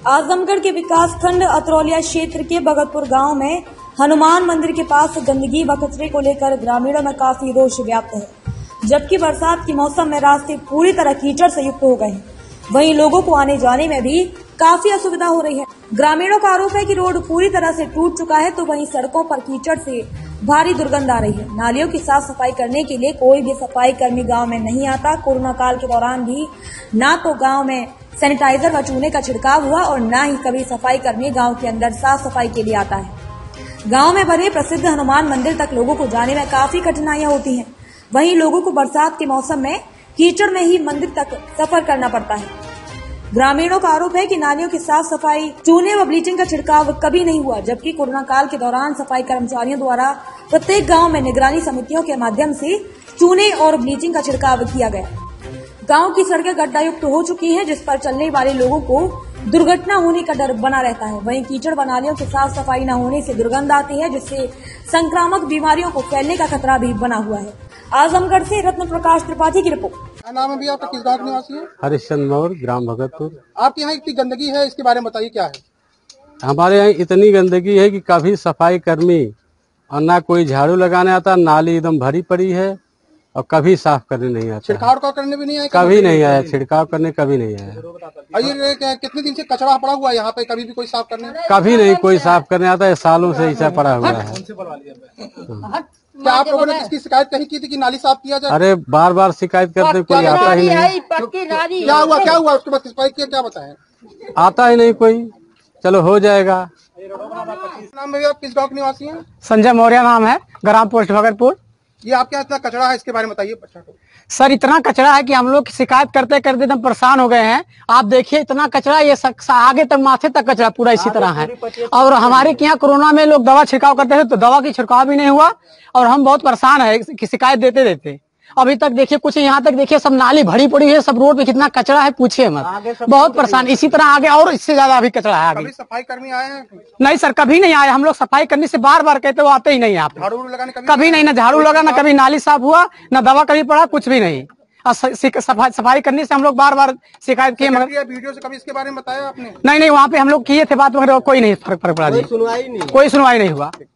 आजमगढ़ के विकासखंड अतरौलिया क्षेत्र के भगतपुर गांव में हनुमान मंदिर के पास गंदगी व कचरे को लेकर ग्रामीणों में काफी रोष व्याप्त है। जबकि बरसात के मौसम में रास्ते पूरी तरह कीचड़ से युक्त हो गए हैं, वहीं लोगों को आने जाने में भी काफी असुविधा हो रही है। ग्रामीणों का आरोप है कि रोड पूरी तरह से टूट चुका है, तो वहीं सड़कों पर कीचड़ से भारी दुर्गंध आ रही है। नालियों की साफ सफाई करने के लिए कोई भी सफाई कर्मी गांव में नहीं आता। कोरोना काल के दौरान भी न तो गांव में सैनिटाइजर व चूने का छिड़काव हुआ और न ही कभी सफाई कर्मी गांव के अंदर साफ सफाई के लिए आता है। गांव में बने प्रसिद्ध हनुमान मंदिर तक लोगों को जाने में काफी कठिनाइयां होती हैं। वहीं लोगों को बरसात के मौसम में कीचड़ में ही मंदिर तक सफर करना पड़ता है। ग्रामीणों का आरोप है कि नालियों की साफ सफाई, चूने व ब्लीचिंग का छिड़काव कभी नहीं हुआ, जबकि कोरोना काल के दौरान सफाई कर्मचारियों द्वारा प्रत्येक गांव में निगरानी समितियों के माध्यम से चूने और ब्लीचिंग का छिड़काव किया गया। गांव की सड़कें गड्ढायुक्त हो चुकी हैं, जिस पर चलने वाले लोगों को दुर्घटना होने का डर बना रहता है। वहीं कीचड़ व नालियों की साफ सफाई न होने से दुर्गंध आती है, जिससे संक्रामक बीमारियों को फैलने का खतरा भी बना हुआ है। आजमगढ़ से रत्न प्रकाश त्रिपाठी की रिपोर्ट। क्या नाम है भैया आपका, किस गांव के निवासी है? हरिश्चंद्र मौर्य, ग्राम भगतपुर। आपके यहाँ इतनी गंदगी है, इसके बारे में बताइए क्या है? हमारे यहाँ इतनी गंदगी है कि कभी सफाई कर्मी और ना कोई झाड़ू लगाने आता, नाली एकदम भरी पड़ी है और कभी साफ करने नहीं आता। छिड़काव करने भी नहीं आया? कभी नहीं आया, छिड़काव करने कभी नहीं आया। ये कितने दिन से कचरा पड़ा हुआ है यहाँ पे, कभी भी कोई साफ करने? कभी नहीं कोई साफ करने आता है, सालों से ऐसा पड़ा हुआ है। क्या आप लोगों ने किसकी शिकायत कहीं की थी कि नाली साफ किया जाए? अरे बार बार शिकायत करते, कोई आता ही नहीं। क्या हुआ उसके बाद शिकायत किया, क्या बताएं? आता ही नहीं कोई। चलो हो जाएगा। नाम भैया आप किस गाँव के निवासी हैं? संजय मौर्य नाम है, ग्राम पोस्ट भगतपुर। ये आपके यहाँ इतना कचरा है, इसके बारे में बताइए। सर इतना कचरा है कि हम लोग शिकायत करते करते एकदम परेशान हो गए हैं। आप देखिए इतना कचरा, ये आगे तक माथे तक कचरा पूरा इसी तरह है। और हमारे यहाँ कोरोना में लोग दवा छिड़काव करते थे, तो दवा की छिड़काव भी नहीं हुआ और हम बहुत परेशान है कि शिकायत देते देते। अभी तक देखिए कुछ यहाँ तक देखिए सब नाली भरी पड़ी है, सब रोड पे कितना कचरा है पूछिए मत। बहुत परेशान, इसी तरह आगे और इससे ज्यादा अभी कचरा है आगे। सफाई कर्मी आए हैं? नहीं सर, कभी नहीं आए। हम लोग सफाई करने से बार बार कहते, वो आते ही नहीं। यहाँ झाड़ू लगाने कभी नहीं, ना झाड़ू लगा, ना कभी नाली साफ हुआ, ना दवा कभी पड़ा, कुछ भी नहीं। सफाई करने से हम लोग बार बार शिकायत किए, मगर वीडियो से कभी इसके बारे में बताया आपने? नहीं, वहाँ पे हम लोग किए थे बात, मगर कोई नहीं फर्क पड़ा जी, कोई सुनवाई नहीं हुआ।